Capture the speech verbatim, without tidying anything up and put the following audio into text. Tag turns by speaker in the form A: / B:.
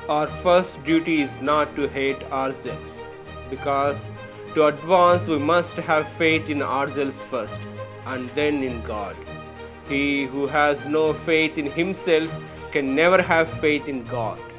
A: Our first duty is not to hate ourselves, because to advance we must have faith in ourselves first, and then in God. He who has no faith in himself can never have faith in God.